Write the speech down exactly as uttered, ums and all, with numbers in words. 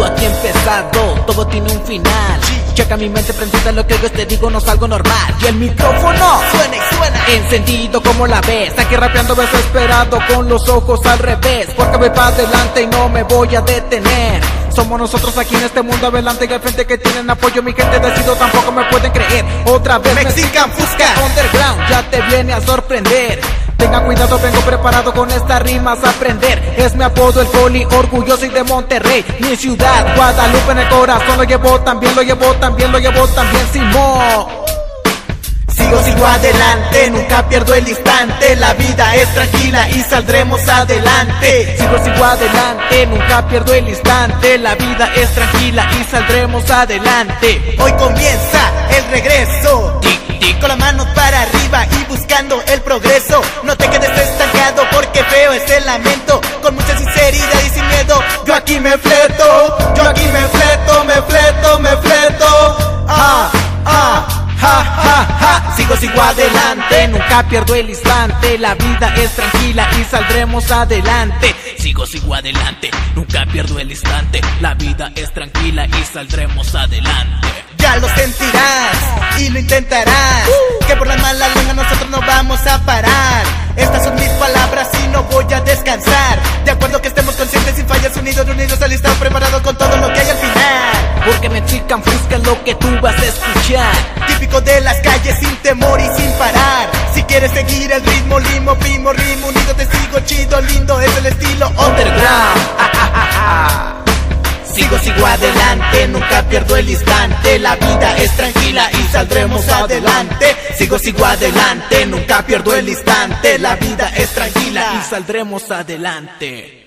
todo aquí empezado, todo tiene un final. Checa mi mente prendida, lo que yo te digo no es algo normal. Y el micrófono suena y suena, encendido como la ves. Aquí rapeando desesperado con los ojos al revés, porque voy para adelante y no me voy a detener. Somos nosotros aquí en este mundo adelante y al frente que tienen apoyo. Mi gente decido, tampoco me pueden creer. Otra vez Mexican Fusca Underground ya te viene a sorprender. Tengan cuidado, vengo preparado con estas rimas a aprender. Es mi apodo el Poli, orgulloso y de Monterrey. Mi ciudad, Guadalupe en el corazón. Lo llevo también, lo llevo también, lo llevo también, Simón. Sigo, sigo adelante, nunca pierdo el instante. La vida es tranquila y saldremos adelante. Sigo, sigo adelante, nunca pierdo el instante. La vida es tranquila y saldremos adelante. Hoy comienza el regreso, Tic, tic. con las manos para arriba y buscando el progreso. No te quedes estancado porque feo es el lamento. Con mucha sinceridad y sin miedo, yo aquí me fleto. Yo aquí me fleto, me fleto, me fleto. Ah, ah. Ja, ja, ja. Sigo, sigo adelante, nunca pierdo el instante. La vida es tranquila y saldremos adelante. Sigo, sigo adelante, nunca pierdo el instante. La vida es tranquila y saldremos adelante. Ya lo sentirás y lo intentarás, uh. que por la mala lengua nosotros no vamos a parar. Estas son mis palabras y no voy a descansar. De acuerdo que estemos conscientes, sin fallas, unidos, unidos, alistados, preparados con todo lo que hay al final. Porque Mexican Fusca es lo que tú vas a escuchar. Típico de las calles, sin temor y sin parar. Si quieres seguir el ritmo, limo, primo, ritmo, unido, te sigo, chido, lindo, es el estilo underground. Ah, ah, ah, ah. Sigo, sigo adelante, nunca pierdo el instante. La vida es tranquila y saldremos adelante. Sigo, sigo adelante, nunca pierdo el instante. La vida es tranquila y saldremos adelante.